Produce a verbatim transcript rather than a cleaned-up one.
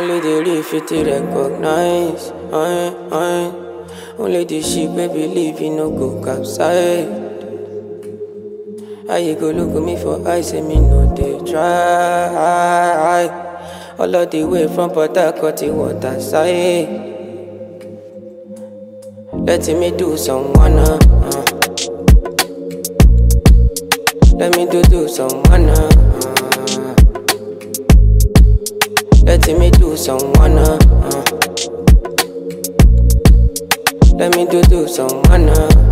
Only the real fit to recognize. I, I, only the sheep we believe in no go capsize. How you go look at me for eyes and me no they try. All of the way from Port Harcourt to water side. Letting me do someone uh, uh. Let me do do someone uh, uh. Letting me do someone uh, uh. Let me do do someone uh.